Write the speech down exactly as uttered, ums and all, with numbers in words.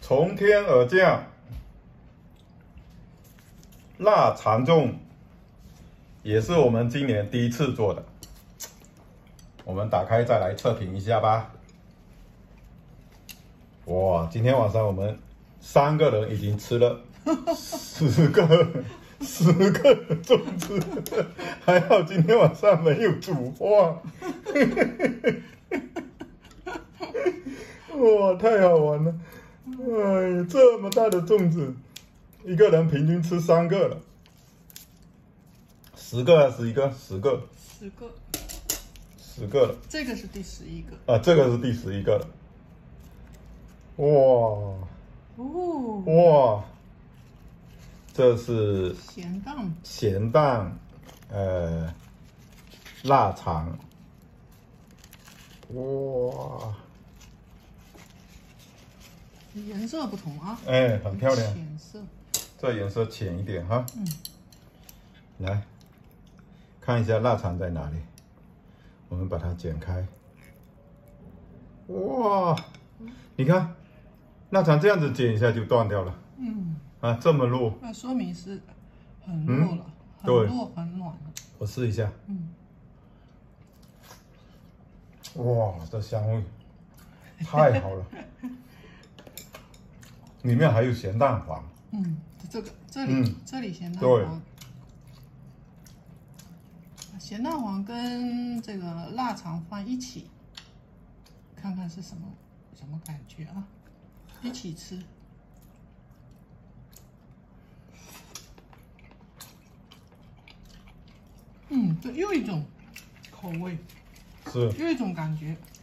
从天而降，腊肠粽也是我们今年第一次做的。我们打开再来测评一下吧。哇，今天晚上我们三个人已经吃了十个十个粽子，还好今天晚上没有煮哇。哇，太好玩了！哎，这么大的粽子，一个人平均吃三个了，十个还是一个？十个， 十个， 十个了。 这个是第十一个啊，这个是第十一个了。哇， 哦， 哇，这是咸蛋， 咸蛋，呃，腊肠。哇， 颜色不同啊， 哎，很漂亮， 浅色， 这颜色浅一点哈。 嗯， 来看一下腊肠在哪里，我们把它剪开。哇，你看，腊肠这样子剪一下就断掉了。 嗯， 啊，这么弱， 那说明是很弱了，很对弱很软了。 我试一下。 嗯， 哇，这香味太好了，里面还有咸蛋黄。 嗯，这个这里、 嗯这里咸蛋对黄，咸蛋黄跟这个腊肠放一起，看看是什么什么感觉啊？一起吃。嗯，这又一种口味， 是， 又一种感觉。